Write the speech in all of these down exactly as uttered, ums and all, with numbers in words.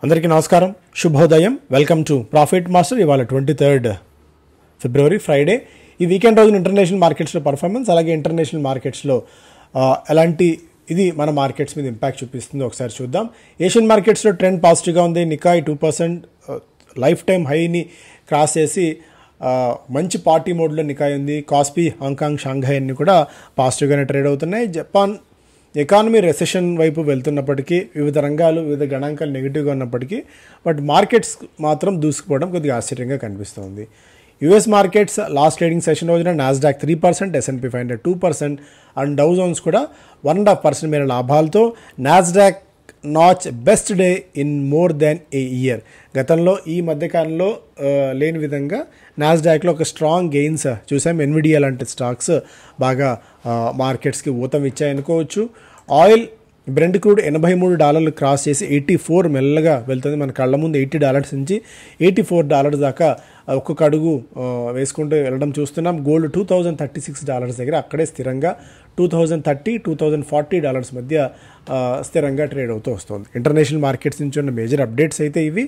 అందరికీ నమస్కారం, శుభోదయం. Welcome to profit master. ఇవాళ ట్వంటీ థర్డ్ ఫిబ్రవరి ఫ్రైడే. ఈ వీకెండ్ రోజున ఇంటర్నేషనల్ మార్కెట్స్లో పర్ఫార్మెన్స్, అలాగే ఇంటర్నేషనల్ మార్కెట్స్లో ఎలాంటి ఇది మన మార్కెట్స్ మీద ఇంపాక్ట్ చూపిస్తుందో ఒకసారి చూద్దాం. ఏషియన్ మార్కెట్స్లో ట్రెండ్ పాజిటివ్గా ఉంది. Nikkei two percent life time హైని క్రాస్ చేసి మంచి పార్టీ మోడ్లో నికాయ్ ఉంది. కాస్పీ, హాంకాంగ్, షాంఘై అన్ని కూడా పాజిటివ్గానే ట్రేడ్ అవుతున్నాయి. జపాన్ ఎకానమీ రెసెషన్ వైపు వెళ్తున్నప్పటికీ, వివిధ రంగాలు వివిధ గణాంకాలు నెగిటివ్గా ఉన్నప్పటికీ, బట్ మార్కెట్స్ మాత్రం దూసుకుపోవడం కొద్దిగా ఆశ్చర్యంగా కనిపిస్తుంది. US markets last trading session రోజున Nasdaq three percent, S&P five hundred two percent and Dow Jones కూడా వన్ అండ్ హాఫ్ పర్సెంట్ మేర లాభాలతో Nasdaq notch best day in more than a year. గతంలో ఈ మధ్యకాలంలో లేని విధంగా నాస్డాక్లో ఒక స్ట్రాంగ్ గెయిన్స్ చూసాం. ఎన్విడియా లాంటి స్టాక్స్ బాగా మార్కెట్స్కి ఊతం ఇచ్చాయనుకోవచ్చు. ఆయిల్ బ్రెంట్ క్రూడ్ ఎనభై మూడు డాలర్లు క్రాస్ చేసి ఎయిటీ ఫోర్ మెల్లగా వెళ్తుంది. మన కళ్ళ ముందు ఎయిటీ డాలర్స్ నుంచి ఎయిటీ ఫోర్ డాలర్స్ దాకా ఒక్కొక్క అడుగు వేసుకుంటూ వెళ్ళడం చూస్తున్నాం. Gold two thousand thirty six dollars దగ్గర అక్కడే స్థిరంగా two thousand thirty two thousand forty dollars మధ్య స్థిరంగా ట్రేడ్ అవుతూ వస్తుంది. ఇంటర్నేషనల్ మార్కెట్స్ నుంచి ఉన్న మేజర్ అప్డేట్స్ అయితే ఇవి.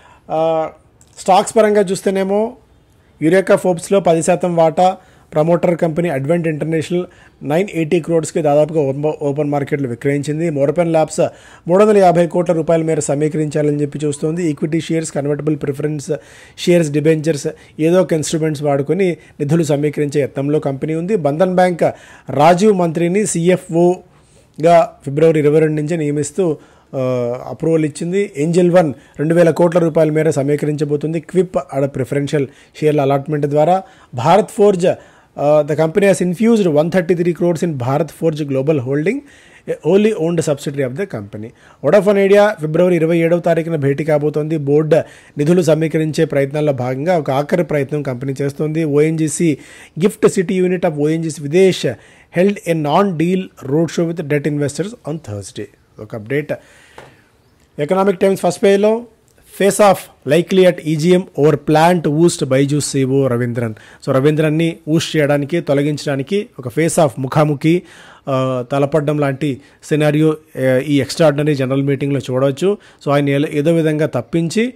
స్టాక్స్ పరంగా చూస్తేనేమో యురేకా ఫోర్బ్స్లో పది శాతం వాటా promoter company Advent International nine eighty క్రోడ్స్కి దాదాపుగా ఓపెన్ మార్కెట్లో విక్రయించింది. మోరపెన్ ల్యాబ్స్ మూడు వందల యాభై కోట్ల రూపాయల మేర సమీకరించాలని చెప్పి చూస్తోంది. Equity shares, convertible preference shares, debentures ఏదో ఒక ఇన్స్ట్రుమెంట్స్ వాడుకొని నిధులు సమీకరించే యత్నంలో కంపెనీ ఉంది. బంధన్ బ్యాంక్ రాజీవ్ మంత్రిని సిఎఫ్ఓగా ఫిబ్రవరి ఇరవై రెండు నుంచి నియమిస్తూ అప్రూవల్ ఇచ్చింది. ఏంజల్ వన్ రెండు వేల కోట్ల రూపాయల మేర సమీకరించబోతుంది క్విప్ ఆడ ప్రిఫరెన్షియల్ షేర్ల అలాట్మెంట్ ద్వారా. Bharat Forge the company has infused one thirty three crores in Bharat Forge global holding, wholly owned subsidiary of the company. Vodafone Idea ఫిబ్రవరి ఇరవై ఏడవ తారీఖున భేటీ కాబోతోంది. బోర్డు నిధులు సమీకరించే ప్రయత్నాల్లో భాగంగా ఒక ఆఖరి ప్రయత్నం కంపెనీ చేస్తోంది. ONGC GIFT City unit of ONGC Videsh held a non deal road show with debt investors on Thursday. ఒక అప్డేట్. ఎకనామిక్ టైమ్స్ ఫస్ట్ పేజ్లో face off likely at EGM over plan to oust Byju's CEO Raveendran. So రవీంద్రన్ని oust చేయడానికి, తొలగించడానికి ఒక face of ముఖాముఖి తలపడడం లాంటి scenario ఈ extraordinary general మీటింగ్లో చూడవచ్చు. సో ఆయన ఏదో విధంగా తప్పించి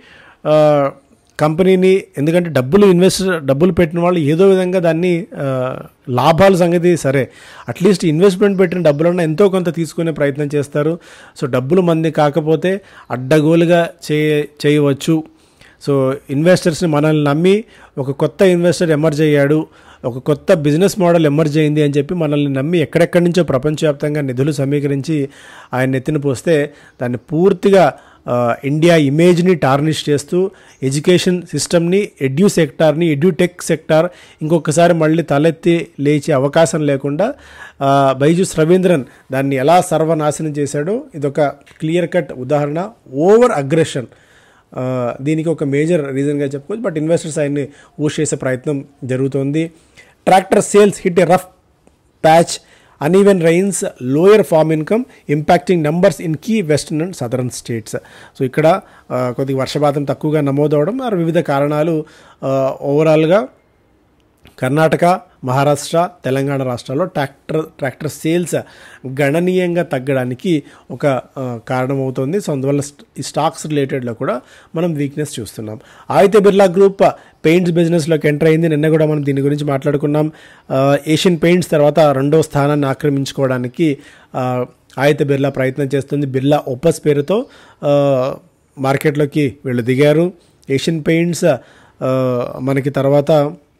కంపెనీని, ఎందుకంటే డబ్బులు ఇన్వెస్ట్ డబ్బులు పెట్టిన వాళ్ళు ఏదో విధంగా దాన్ని లాభాల సంగతి సరే, అట్లీస్ట్ ఇన్వెస్ట్మెంట్ పెట్టిన డబ్బులన్నా ఎంతో కొంత తీసుకునే ప్రయత్నం చేస్తారు. సో డబ్బులు మంది కాకపోతే అడ్డగోలుగా చే చేయవచ్చు. సో ఇన్వెస్టర్స్ని మనల్ని నమ్మి ఒక కొత్త ఇన్వెస్టర్ ఎమర్జ్ అయ్యాడు, ఒక కొత్త బిజినెస్ మోడల్ ఎమర్జ్ అయింది అని చెప్పి మనల్ని నమ్మి ఎక్కడెక్కడి నుంచో ప్రపంచవ్యాప్తంగా నిధులు సమీకరించి ఆయన ఎత్తిన పోస్తే దాన్ని పూర్తిగా ఇండియా ఇమేజ్ని టార్నిష్ చేస్తూ ఎడ్యుకేషన్ సిస్టమ్ని, ఎడ్యూ సెక్టార్ని, ఎడ్యూటెక్ సెక్టార్ ఇంకొకసారి మళ్ళీ తలెత్తి లేచే అవకాశం లేకుండా బైజూస్ రవీంద్రన్ దాన్ని ఎలా సర్వనాశనం చేశాడో ఇదొక క్లియర్ కట్ ఉదాహరణ. ఓవర్ అగ్రెషన్ దీనికి ఒక మేజర్ రీజన్గా చెప్పుకోవచ్చు. బట్ ఇన్వెస్టర్స్ ఆయన్ని ఊష్ చేసే ప్రయత్నం జరుగుతోంది. Tractor sales hit a rough patch, uneven rains, lower farm income impacting numbers in key western and southern states. So ఇక్కడ కొద్దిగా వర్షపాతం తక్కువగా నమోదవడం మరి వివిధ కారణాలు ఓవరాల్గా కర్ణాటక, మహారాష్ట్ర, తెలంగాణ రాష్ట్రాల్లో ట్రాక్టర్ ట్రాక్టర్ సేల్స్ గణనీయంగా తగ్గడానికి ఒక కారణమవుతుంది. సో అందువల్ల ఈ స్టాక్స్ రిలేటెడ్లో కూడా మనం వీక్నెస్ చూస్తున్నాం. ఆదిత్య బిర్లా గ్రూప్ పెయింట్స్ బిజినెస్లోకి ఎంటర్ అయింది. నిన్న కూడా మనం దీని గురించి మాట్లాడుకున్నాం. ఏషియన్ పెయింట్స్ తర్వాత రెండో స్థానాన్ని ఆక్రమించుకోవడానికి ఆదిత్య బిర్లా ప్రయత్నం చేస్తుంది. బిర్లా ఓపస్ పేరుతో మార్కెట్లోకి వీళ్ళు దిగారు. ఏషియన్ పెయింట్స్ మనకి తర్వాత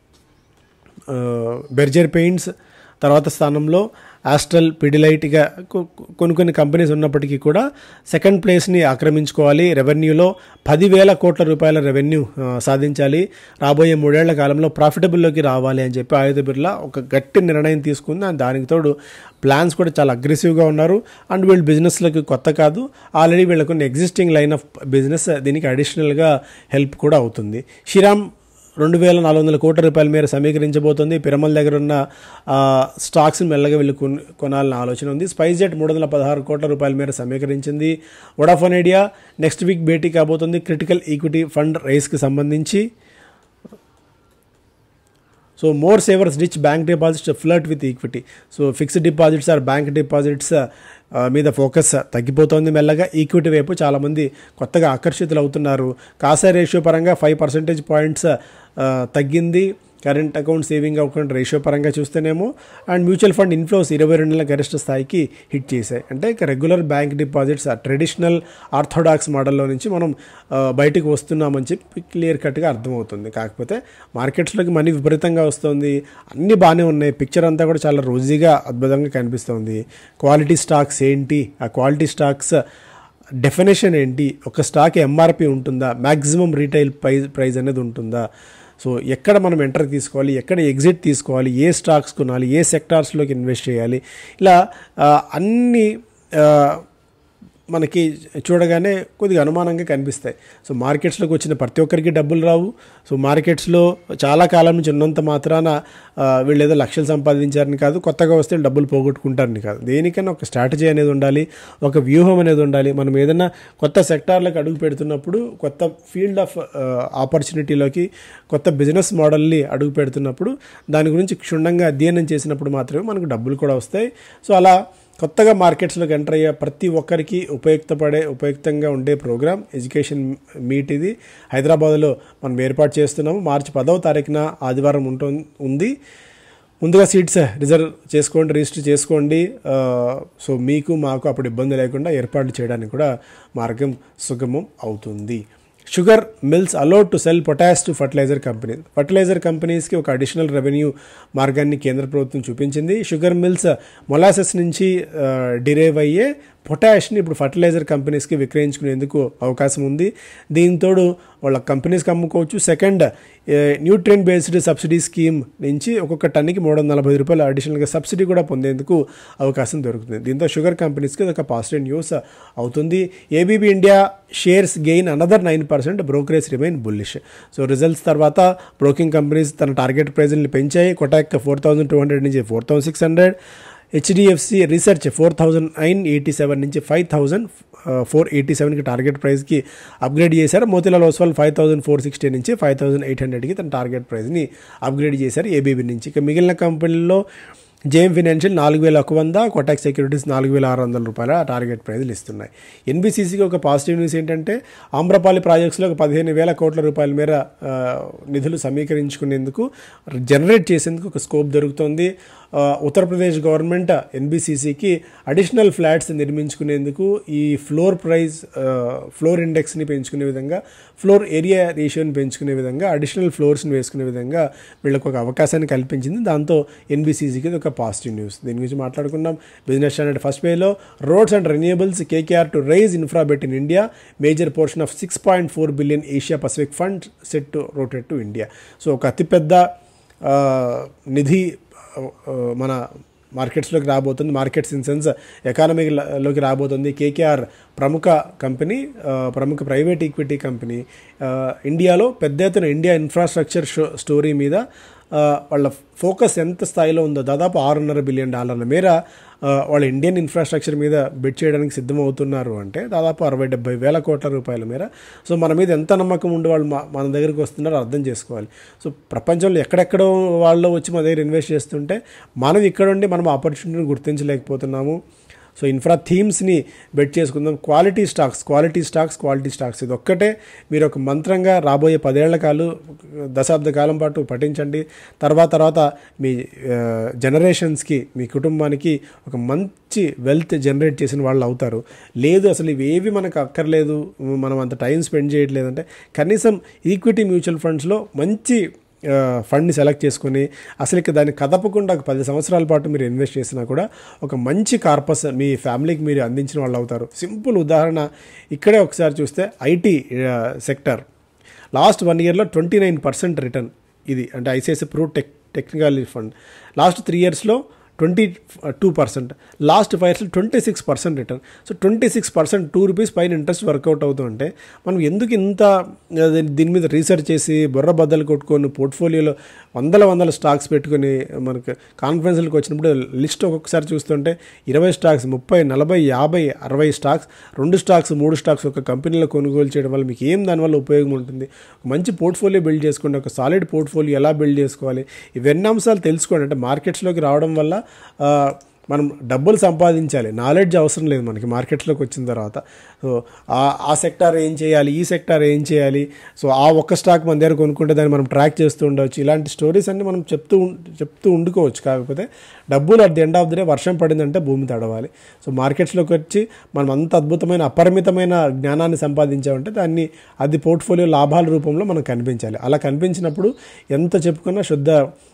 బెర్జర్ పెయింట్స్ తర్వాత స్థానంలో ఆస్ట్రల్, పిడిలైట్గా కొన్ని కొన్ని కంపెనీస్ ఉన్నప్పటికీ కూడా సెకండ్ ప్లేస్ని ఆక్రమించుకోవాలి. రెవెన్యూలో పదివేల కోట్ల రూపాయల రెవెన్యూ సాధించాలి, రాబోయే మూడేళ్ల కాలంలో ప్రాఫిటబుల్లోకి రావాలి అని చెప్పి ఆదిత్య బిర్లా ఒక గట్టి నిర్ణయం తీసుకుంది. అండ్ దానికి తోడు ప్లాన్స్ కూడా చాలా అగ్రెసివ్గా ఉన్నారు. అండ్ వీళ్ళు బిజినెస్లోకి కొత్త కాదు, ఆల్రెడీ వీళ్ళకున్న ఎగ్జిస్టింగ్ లైన్ ఆఫ్ బిజినెస్ దీనికి అడిషనల్గా హెల్ప్ కూడా అవుతుంది. శ్రీరామ్ రెండు వేల నాలుగు వందల కోట్ల రూపాయల మేర సమీకరించబోతోంది. పిరమల్ దగ్గర ఉన్న స్టాక్స్ని మెల్లగా వెళ్ళి కొనాలన్న ఆలోచన ఉంది. స్పైస్ జెట్ మూడు వందల పదహారు కోట్ల రూపాయల మేర సమీకరించింది. వోడాఫోన్ ఐడియా నెక్స్ట్ వీక్ భేటీ కాబోతుంది క్రిటికల్ ఈక్విటీ ఫండ్ రైస్కి సంబంధించి. So more savers ditch bank deposits flirt with equity. So fixed deposits or bank deposits మీద ఫోకస్ తగ్గిపోతుంది మెల్లగా. ఈక్విటీ వైపు చాలామంది కొత్తగా ఆకర్షితులు అవుతున్నారు. కాసా రేషియో పరంగా ఫైవ్ పర్సెంటేజ్ పాయింట్స్ తగ్గింది current account saving account ratio పరంగా చూస్తేనేమో. అండ్ మ్యూచువల్ ఫండ్ ఇన్ఫ్లోస్ ఇరవై రెండు నెలల గరిష్ట స్థాయికి హిట్ చేశాయి. అంటే ఇక regular bank deposits traditional orthodox మోడల్లో నుంచి మనం బయటకు వస్తున్నామని చెప్పి క్లియర్ కట్గా అర్థమవుతుంది. కాకపోతే మార్కెట్స్లోకి మనీ విపరీతంగా వస్తుంది, అన్నీ బాగానే ఉన్నాయి, పిక్చర్ అంతా కూడా చాలా రోజీగా అద్భుతంగా కనిపిస్తుంది. క్వాలిటీ స్టాక్స్ ఏంటి, ఆ క్వాలిటీ స్టాక్స్ డెఫినేషన్ ఏంటి, ఒక స్టాక్ ఎంఆర్పి ఉంటుందా, మ్యాక్సిమం రీటైల్ ప్రైజ్ ప్రైజ్ అనేది ఉంటుందా, సో ఎక్కడ మనం ఎంటర్ తీసుకోవాలి, ఎక్కడ ఎగ్జిట్ తీసుకోవాలి, ఏ స్టాక్స్ కొనాలి, ఏ సెక్టార్స్లోకి ఇన్వెస్ట్ చేయాలి, ఇలా అన్ని మనకి చూడగానే కొద్దిగా అనుమానంగా కనిపిస్తాయి. సో మార్కెట్స్లోకి వచ్చిన ప్రతి ఒక్కరికి డబ్బులు రావు. సో మార్కెట్స్లో చాలా కాలం నుంచి ఉన్నంత మాత్రాన వీళ్ళు ఏదో లక్షలు సంపాదించారని కాదు, కొత్తగా వస్తే డబ్బులు పోగొట్టుకుంటారని కాదు. దేనికైనా ఒక స్ట్రాటజీ అనేది ఉండాలి, ఒక వ్యూహం అనేది ఉండాలి. మనం ఏదైనా కొత్త సెక్టార్లకు అడుగు పెడుతున్నప్పుడు, కొత్త ఫీల్డ్ ఆఫ్ ఆపర్చునిటీలోకి, కొత్త బిజినెస్ మోడల్ని అడుగు పెడుతున్నప్పుడు దాని గురించి క్షుణ్ణంగా అధ్యయనం చేసినప్పుడు మాత్రమే మనకు డబ్బులు కూడా వస్తాయి. సో అలా కొత్తగా మార్కెట్స్లోకి ఎంటర్ అయ్యే ప్రతి ఒక్కరికి ఉపయుక్తపడే ఉపయుక్తంగా ఉండే ప్రోగ్రామ్ ఎడ్యుకేషన్ మీట్ ఇది హైదరాబాద్లో మనం ఏర్పాటు చేస్తున్నాము. మార్చి పదవ తారీఖున ఆదివారం ఉంటు ఉంది. ముందుగా సీట్స్ రిజర్వ్ చేసుకోండి, రిజిస్టర్ చేసుకోండి. సో మీకు మాకు అప్పుడు ఇబ్బంది లేకుండా ఏర్పాటు చేయడానికి కూడా మార్గం సుగమం అవుతుంది. Sugar mills allowed to sell potash to fertiliser company. Fertiliser కంపెనీస్కి ఒక అడిషనల్ రెవెన్యూ మార్గాన్ని కేంద్ర ప్రభుత్వం చూపించింది. షుగర్ మిల్స్ మొలాసెస్ నుంచి డిరైవ్ అయ్యే పొటాష్ని ఇప్పుడు ఫర్టిలైజర్ కంపెనీస్కి విక్రయించుకునేందుకు అవకాశం ఉంది. దీంతోడు వాళ్ళ కంపెనీస్కి అమ్ముకోవచ్చు. Second, nutrient based subsidy scheme నుంచి ఒక్కొక్క టన్నుకి మూడు వందల నలభై రూపాయలు అడిషనల్గా సబ్సిడీ కూడా పొందేందుకు అవకాశం దొరుకుతుంది. దీంతో షుగర్ కంపెనీస్కి ఒక పాజిటివ్ న్యూస్ అవుతుంది. ABB India shares gain another nine percent, brokerage remain bullish. So results తర్వాత బ్రోకింగ్ కంపెనీస్ తన టార్గెట్ ప్రైజ్ని పెంచాయి. Kotak four thousand two hundred నుంచి four thousand six hundred HDFC research four thousand nine eighty seven నుంచి five thousand four eighty సెవెన్కి target ప్రైస్కి upgrade చేశారు. Motilal Oswal five thousand four sixty నుంచి ఫైవ్ థౌసండ్ ఎయిట్ హండ్రెడ్కి తన టార్గెట్ ప్రైస్ని అప్గ్రేడ్ చేశారు ఏబీబీ నుంచి. ఇక మిగిలిన కంపెనీల్లో జేఎం ఫినాన్షియల్ నాలుగు వేల ఒక వంద, కోటాక్ సెక్యూరిటీస్ నాలుగు వేల ఆరు వందల రూపాయల టార్గెట్ ప్రైజ్లు ఇస్తున్నాయి. ఎన్బీసీసీకి ఒక పాజిటివ్ న్యూస్ ఏంటంటే ఆమ్రపాలి ప్రాజెక్ట్స్లో ఒక పదిహేను వేల కోట్ల రూపాయల మేర నిధులు సమీకరించుకునేందుకు, జనరేట్ చేసేందుకు ఒక స్కోప్ దొరుకుతుంది. ఉత్తరప్రదేశ్ గవర్నమెంట్ ఎన్బీసీసీకి అడిషనల్ ఫ్లాట్స్ నిర్మించుకునేందుకు ఈ ఫ్లోర్ ప్రైజ్ ఫ్లోర్ ఇండెక్స్ని పెంచుకునే విధంగా, ఫ్లోర్ ఏరియా రేషియోని పెంచుకునే విధంగా, అడిషనల్ ఫ్లోర్స్ని వేసుకునే విధంగా వీళ్ళకి ఒక అవకాశాన్ని కల్పించింది. దాంతో ఎన్బీసీసీకి ఒక పాజిటివ్ న్యూస్. దీని గురించి మాట్లాడుకున్నాం. బిజినెస్ స్టాండర్డ్ ఫస్ట్ పేజ్లో roads and renewables KKR to raise infra bet in India, major portion of six point four billion Asia Pacific fund set to rotate to India. So ఒక అతిపెద్ద నిధి మన మార్కెట్స్లోకి రాబోతుంది. Markets in sense ఎకానమీలోకి రాబోతుంది. KKR ప్రముఖ company, ప్రముఖ private equity company, ఇండియాలో పెద్ద ఎత్తున ఇండియా ఇన్ఫ్రాస్ట్రక్చర్ స్టోరీ మీద వాళ్ళ ఫోకస్ ఎంత స్థాయిలో ఉందో, దాదాపు ఆరున్నర బిలియన్ డాలర్ల మేర వాళ్ళ ఇండియన్ ఇన్ఫ్రాస్ట్రక్చర్ మీద బెట్ చేయడానికి సిద్ధమవుతున్నారు. అంటే దాదాపు అరవై డెబ్బై వేల కోట్ల రూపాయల మేర. సో మన మీద ఎంత నమ్మకం ఉండి వాళ్ళు మన దగ్గరికి వస్తున్నారో అర్థం చేసుకోవాలి. సో ప్రపంచంలో ఎక్కడెక్కడో వాళ్ళు వచ్చి మా దగ్గర ఇన్వెస్ట్ చేస్తుంటే మనం ఇక్కడ ఉండి మనం ఆపర్చునిటీని గుర్తించలేకపోతున్నాము. సో ఇన్ఫ్రా థీమ్స్ని బెట్ చేసుకుందాం. Quality stocks quality stocks quality stocks ఇది ఒక్కటే మీరు ఒక మంత్రంగా రాబోయే పదేళ్ల కాలు దశాబ్ద కాలం పాటు పఠించండి. తర్వాత తర్వాత మీ జనరేషన్స్కి, మీ కుటుంబానికి ఒక మంచి వెల్త్ జనరేట్ చేసిన వాళ్ళు అవుతారు. లేదు అసలు ఇవేవి మనకు అక్కర్లేదు, మనం అంత టైం స్పెండ్ చేయట్లేదంటే కనీసం ఈక్విటీ మ్యూచువల్ ఫండ్స్లో మంచి ఫండ్ని సెలెక్ట్ చేసుకొని అసలుకి దాన్ని కదపకుండా ఒక పది సంవత్సరాల పాటు మీరు ఇన్వెస్ట్ చేసినా కూడా ఒక మంచి కార్పస్ మీ ఫ్యామిలీకి మీరు అందించిన వాళ్ళు అవుతారు. సింపుల్ ఉదాహరణ ఇక్కడే ఒకసారి చూస్తే ఐటీ సెక్టర్ లాస్ట్ వన్ ఇయర్లో ట్వంటీ నైన్ పర్సెంట్ రిటర్న్ ఇది, అంటే ICICI Pru tech technical fund last three ఇయర్స్లో twenty two percent, last five ఇయర్స్లో twenty six percent return. So twenty six percent two rupees పైన ఇంట్రెస్ట్ వర్కౌట్ అవుతుంటే మనం ఎందుకు ఇంత దీని మీద రీసెర్చ్ చేసి బుర్ర బద్దలు కొట్టుకొని పోర్ట్ఫోలియోలో వందల వందల స్టాక్స్ పెట్టుకుని మనకు కాన్ఫరెన్స్లకు వచ్చినప్పుడు లిస్ట్ ఒక్కొక్కసారి చూస్తుంటే ఇరవై స్టాక్స్, ముప్పై, నలభై, యాభై, అరవై స్టాక్స్, రెండు స్టాక్స్, మూడు స్టాక్స్ ఒక కంపెనీలో కొనుగోలు చేయడం వల్ల మీకు ఏం దానివల్ల ఉపయోగం ఉంటుంది? మంచి పోర్ట్ఫోలియో బిల్డ్ చేసుకోండి. ఒక సాలిడ్ పోర్ట్ఫోలియో ఎలా బిల్డ్ చేసుకోవాలి, ఇవన్నీ అంశాలు తెలుసుకోండి. అంటే మార్కెట్స్లోకి రావడం వల్ల మనం డబ్బులు సంపాదించాలి, నాలెడ్జ్ అవసరం లేదు మనకి మార్కెట్లోకి వచ్చిన తర్వాత. సో ఆ సెక్టార్ ఏం చేయాలి, ఈ సెక్టార్ ఏం చేయాలి, సో ఆ ఒక్క స్టాక్ మన దగ్గర కొనుక్కుంటే దాన్ని మనం ట్రాక్ చేస్తూ ఉండవచ్చు. ఇలాంటి స్టోరీస్ అన్నీ మనం చెప్తూ చెప్తూ ఉండుకోవచ్చు. కాకపోతే డబ్బులు at the end of the day వర్షం పడిందంటే భూమి తడవాలి. సో మార్కెట్స్లోకి వచ్చి మనం అంత అద్భుతమైన అపరిమితమైన జ్ఞానాన్ని సంపాదించామంటే దాన్ని అది పోర్ట్ఫోలియో లాభాల రూపంలో మనం కనిపించాలి. అలా కనిపించినప్పుడు ఎంత చెప్పుకున్నా శుద్ధ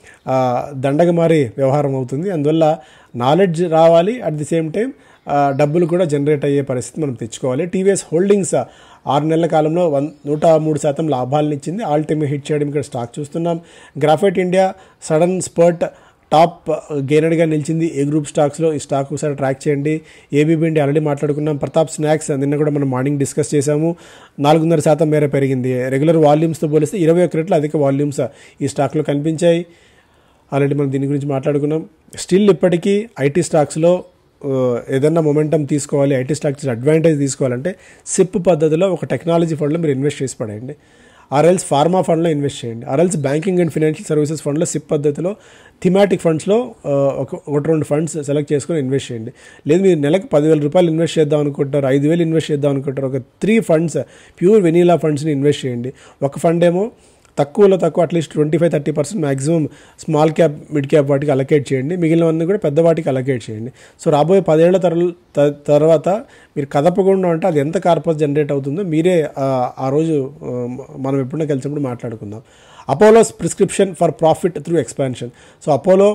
దండగ మారి వ్యవహారం అవుతుంది. అందువల్ల నాలెడ్జ్ రావాలి, అట్ ది సేమ్ టైం డబ్బులు కూడా జనరేట్ అయ్యే పరిస్థితి మనం తెచ్చుకోవాలి. టీవీఎస్ హోల్డింగ్స్ ఆరు నెలల కాలంలో వన్ నూట మూడు శాతం లాభాలను ఇచ్చింది. ఆల్ టైమ్ హిట్ చేయడం ఇక్కడ స్టాక్ చూస్తున్నాం. Graphite India sudden spurt top గెయినర్గా నిలిచింది ఏ గ్రూప్ స్టాక్స్లో. ఈ స్టాక్ ఒకసారి ట్రాక్ చేయండి. ఏబీబీ ఇండియా ఆల్రెడీ మాట్లాడుకున్నాం. ప్రతాప్ స్నాక్స్ నిన్న కూడా మనం మార్నింగ్ డిస్కస్ చేసాము. నాలుగున్నర శాతం మేర పెరిగింది. రెగ్యులర్ వాల్యూమ్స్తో పోలిస్తే ఇరవై ఒక్క రెట్లు అధిక వాల్యూమ్స్ ఈ స్టాక్లో కనిపించాయి. ఆల్రెడీ మనం దీని గురించి మాట్లాడుకున్నాం. స్టిల్ ఇప్పటికీ ఐటీ స్టాక్స్లో ఏదన్నా మొమెంటం తీసుకోవాలి, ఐటీ స్టాక్స్ అడ్వాంటేజ్ తీసుకోవాలంటే సిప్ పద్ధతిలో ఒక టెక్నాలజీ ఫండ్లో మీరు ఇన్వెస్ట్ చేసి పడేయండి. ఆర్ఎల్స్ ఫార్మా ఫండ్లో ఇన్వెస్ట్ చేయండి. ఆర్ఎల్స్ బ్యాంకింగ్ అండ్ ఫైనాన్షియల్ సర్వీసెస్ ఫండ్లో సిప్ పద్ధతిలో థిమాటిక్ ఫండ్స్లో ఒక ఒకటి రెండు ఫండ్స్ సెలెక్ట్ చేసుకొని ఇన్వెస్ట్ చేయండి. లేదు మీరు నెలకు పదివేల రూపాయలు ఇన్వెస్ట్ చేద్దాం అనుకుంటారు, ఐదు వేలు ఇన్వెస్ట్ చేద్దాం అనుకుంటారు, ఒక త్రీ ఫండ్స్ ప్యూర్ వెనీలా ఫండ్స్ని ఇన్వెస్ట్ చేయండి. ఒక ఫండ్ ఏమో తక్కువలో తక్కువ at least twenty five thirty percent maximum small cap mid cap వాటికి అలొకేట్ చేయండి. మిగిలినవన్నీ కూడా పెద్ద వాటికి అలొకేట్ చేయండి. సో రాబోయే పదేళ్ల తర తర్వాత మీరు కదపకుండా అంటే అది ఎంత కార్పస్ జనరేట్ అవుతుందో మీరే ఆ రోజు మనం ఎప్పుడైనా కలిసినప్పుడు మాట్లాడుకుందాం. Apollo's prescription for profit through expansion. So Apollo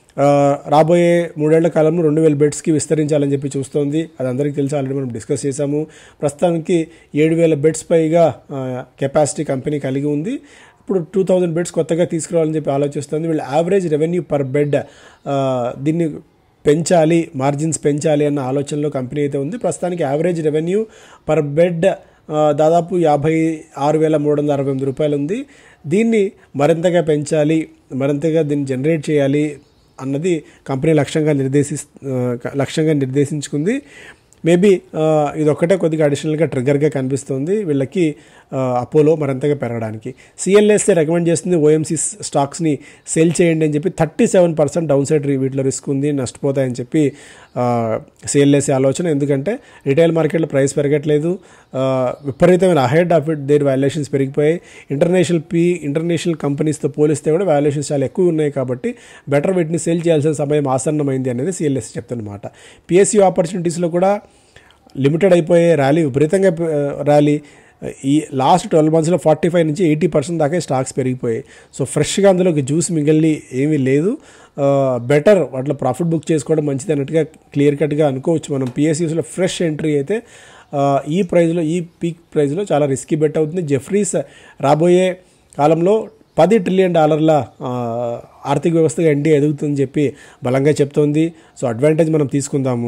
రాబోయే మూడేళ్ల కాలంలో రెండు వేల బెడ్స్కి విస్తరించాలని చెప్పి చూస్తోంది. అది అందరికీ తెలిసి ఆల్రెడీ మనం డిస్కస్ చేసాము. ప్రస్తుతానికి ఏడు వేల బెడ్స్ పైగా కెపాసిటీ కంపెనీ కలిగి ఉంది. ఇప్పుడు టూ థౌజండ్ బెడ్స్ కొత్తగా తీసుకురావాలని చెప్పి ఆలోచిస్తుంది. వీళ్ళ యావరేజ్ రెవెన్యూ పర్ బెడ్ దీన్ని పెంచాలి, మార్జిన్స్ పెంచాలి అన్న ఆలోచనలో కంపెనీ అయితే ఉంది. ప్రస్తుతానికి యావరేజ్ రెవెన్యూ పర్ బెడ్ దాదాపు యాభై ఆరు వేల మూడు వందల అరవై ఎనిమిది రూపాయలు ఉంది. దీన్ని మరింతగా పెంచాలి, మరింతగా దీన్ని జనరేట్ చేయాలి అన్నది కంపెనీ లక్ష్యంగా నిర్దేశి లక్ష్యంగా నిర్దేశించుకుంది. మేబీ ఇది ఒక్కటే కొద్దిగా అడిషనల్గా ట్రిగర్గా కనిపిస్తుంది వీళ్ళకి అపోలో మరింతగా పెరగడానికి. సిఎల్ఎస్ఏ రికమెండ్ చేస్తుంది ఓఎంసీ స్టాక్స్ని సేల్ చేయండి అని చెప్పి. Thirty seven percent downside వీటిలో రిస్క్ ఉంది, నష్టపోతాయని చెప్పి సిఎల్ఎస్ఏ ఆలోచన. ఎందుకంటే రిటైల్ మార్కెట్లో ప్రైస్ పెరగట్లేదు, విపరీతమైన ahead of it their valuations పెరిగిపోయాయి. ఇంటర్నేషనల్ పీ ఇంటర్నేషనల్ కంపెనీస్తో పోలిస్తే కూడా వాల్యుయేషన్స్ చాలా ఎక్కువ ఉన్నాయి కాబట్టి బెటర్ వీటిని సేల్ చేయాల్సిన సమయం ఆసన్నమైంది అనేది సిఎల్ఎస్ఏ చెప్తున్నమాట. పిఎస్యూ ఆపర్చునిటీస్లో కూడా లిమిటెడ్ అయిపోయే ర్యాలీ, విపరీతంగా ర్యాలీ. ఈ లాస్ట్ ట్వెల్వ్ మంత్స్లో ఫార్టీ ఫైవ్ నుంచి ఎయిటీ పర్సెంట్ దాకా స్టాక్స్ పెరిగిపోయాయి. సో ఫ్రెష్గా అందులో జ్యూస్ మిగిలి ఏమీ లేదు. బెటర్ వాటిలో ప్రాఫిట్ బుక్ చేసుకోవడం మంచిది అన్నట్టుగా క్లియర్ కట్గా అనుకోవచ్చు మనం. పిఎస్యూస్లో ఫ్రెష్ ఎంట్రీ అయితే ఈ ప్రైజ్లో, ఈ పీక్ ప్రైజ్లో చాలా రిస్కీ బెట్ అవుతుంది. జెఫ్రీస్ రాబోయే కాలంలో పది ట్రిలియన్ డాలర్ల ఆర్థిక వ్యవస్థగా ఇండియా ఎదుగుతుందని చెప్పి బలంగా చెప్తోంది. సో అడ్వాంటేజ్ మనం తీసుకుందాము.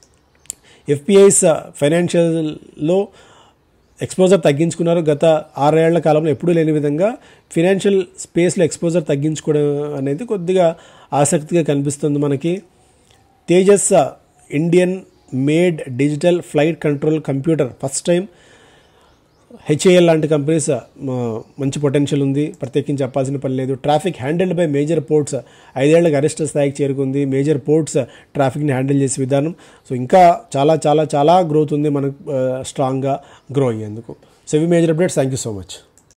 ఎఫ్పిఐస్ ఫైనాన్షియల్లో ఎక్స్పోజర్ తగ్గించుకున్నారు. గత ఆరేళ్ల కాలంలో ఎప్పుడూ లేని విధంగా ఫినాన్షియల్ స్పేస్లో ఎక్స్పోజర్ తగ్గించుకోవడం అనేది కొద్దిగా ఆసక్తిగా కనిపిస్తుంది మనకి. Tejas Indian made digital flight control computer first time. HAL లాంటి కంపెనీస్ మంచి పొటెన్షియల్ ఉంది, ప్రత్యేకించి చెప్పాల్సిన పని లేదు. Traffic handled by major ports ఐదేళ్ల గరిష్ట స్థాయికి చేరుకుంది. మేజర్ పోర్ట్స్ ట్రాఫిక్ని హ్యాండిల్ చేసే విధానం. సో ఇంకా చాలా చాలా చాలా గ్రోత్ ఉంది మనకు స్ట్రాంగ్గా గ్రో అయ్యేందుకు. సో ఇవి major updates. Thank you so much.